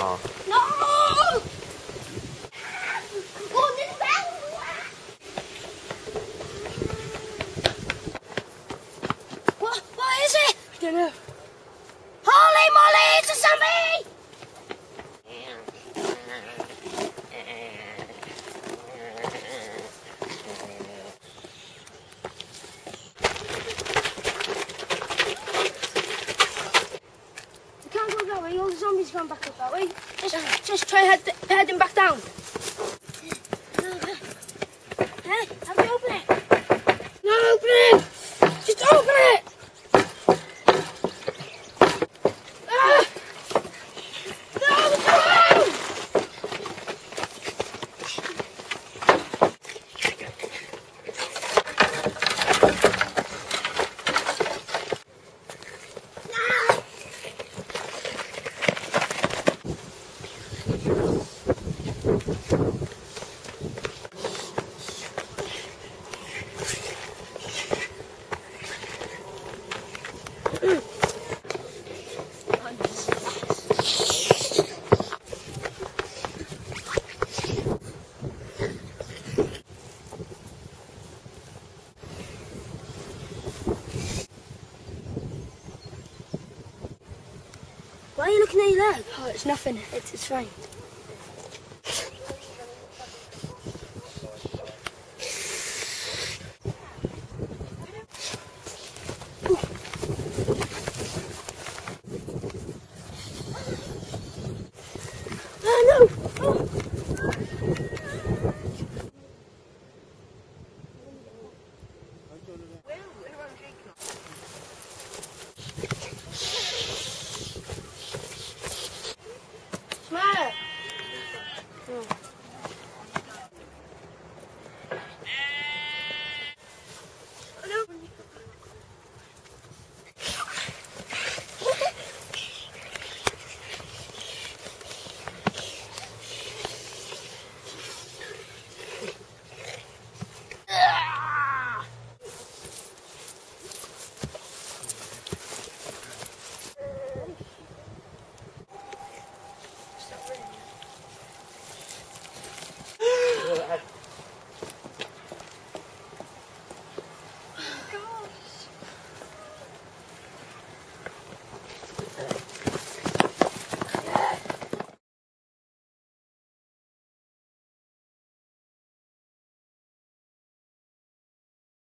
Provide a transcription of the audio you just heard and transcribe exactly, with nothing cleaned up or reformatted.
Oh. No! What? What is it? I don't know. Holy moly, it's a zombie! We can't go that way, all the zombies going back up that way. Just, just try head, heading back down. Hey, have you open it? No, open it! Just open it! Why are you looking at your leg? Oh, it's nothing. It's, it's fine.